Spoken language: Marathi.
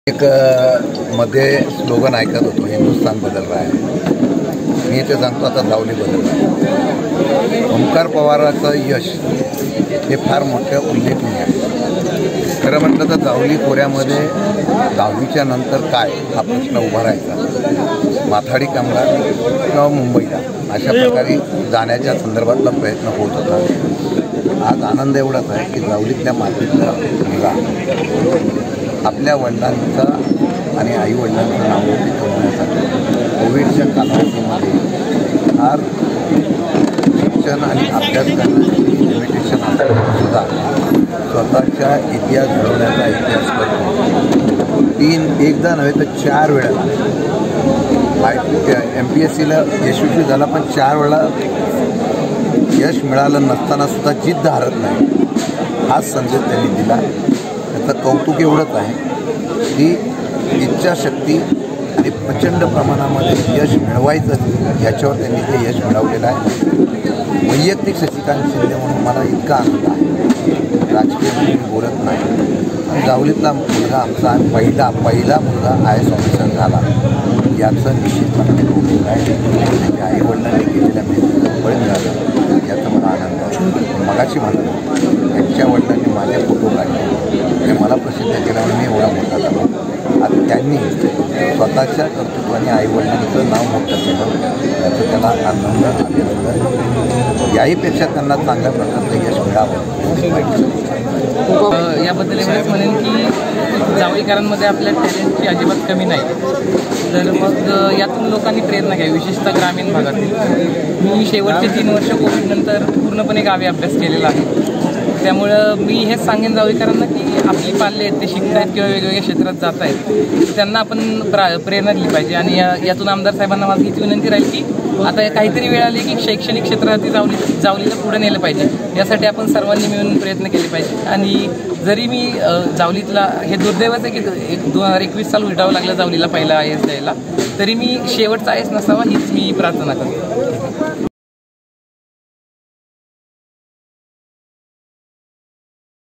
एक मध्ये स्लोगन ऐकत होतो, हिंदुस्तान बदल रहा है. मी ते सांगतो आता जावली बदल आहे. ओंकार पवाराचं यश हे फार मोठं उल्लेखनीय आहे. खरं म्हटलं तर जावली खोऱ्यामध्ये 10वीच्या नंतर काय हा प्रश्न उभा राहायचा. माथाडी कामगार किंवा मुंबईला अशा प्रकारे जाण्याच्या संदर्भातला प्रयत्न होत होता. आज आनंद एवढाच आहे की जावलीतल्या मातीतला मुलगा आपल्या वडिलांचा आणि आईवडिलांचं नाव ठेवण्यासाठी कोविडच्या कालावधीमध्ये फार शिक्षण आणि अभ्यास करण्याची लिमिटेशन सुद्धा स्वतःच्या इतिहास घडवण्याचा इतिहास करतो. एकदा नव्हे तर 4 वेळा MPSCला यशस्वी झाला, पण 4 वेळा यश मिळालं नसताना सुद्धा जिद्द हारत नाही. हाच संदेश त्यांनी दिला. त्याचं कौतुक एवढंच आहे की इच्छाशक्ती आणि प्रचंड प्रमाणामध्ये यश मिळवायचं याच्यावर त्यांनी ते यश मिळवलेलं आहे. वैयक्तिक शशिकांत शिंदे म्हणून मला इतका आनंद आहे. राजकीय मी बोलत नाही. जावलीतला मुलगा आमचा पहिला मुलगा IAS ऑफिसर झाला याचं निश्चितपणे कौतुक आहे. त्याच्या आईवडिलांनी केलेल्या मेहनतीचं फळ मिळालं याचा मला आनंद आहे. मगाशी म्हणालो त्यांच्या वडिलांनी माझे फोटो काढले हे मला प्रसिद्ध केल्यामुळे मी एवढा मोठा झालो. आता त्यांनी स्वतःच्या कर्तृत्वाने आईवडिलांचं नाव मोठं केलं याचं त्याला आनंद अभिनंदन. याहीपेक्षा त्यांना चांगल्या प्रकारचं यश मिळावं याबद्दल एवढंच म्हणेन की जावळीकरांमध्ये आपल्या टॅलेंटची अजिबात कमी नाही. तर मग यातून लोकांनी प्रेरणा घ्यावी, विशेषतः ग्रामीण भागातील. मी शेवटचे 3 वर्ष कोविडनंतर पूर्णपणे गावी अभ्यास केलेला आहे. त्यामुळं मी हेच सांगेन जावळीकरांना की आपली पाल्ले आहेत ते शिकत आहेत किंवा वेगवेगळ्या क्षेत्रात जात आहेत, त्यांना आपण प्रेरणा दिली पाहिजे. आणि यातून आमदार साहेबांना माझी हीच विनंती राहील की आता काहीतरी वेळ आली की शैक्षणिक क्षेत्रात जावलीला पुढे नेलं पाहिजे. यासाठी आपण सर्वांनी मिळून प्रयत्न केले पाहिजे. आणि जरी मी जावलीतला हे दुर्दैवच आहे की 2021 साल उलटावं लागलं जावलीला पहिला IAS द्यायला, तरी मी शेवटचा IAS नसावा हीच मी प्रार्थना करतो.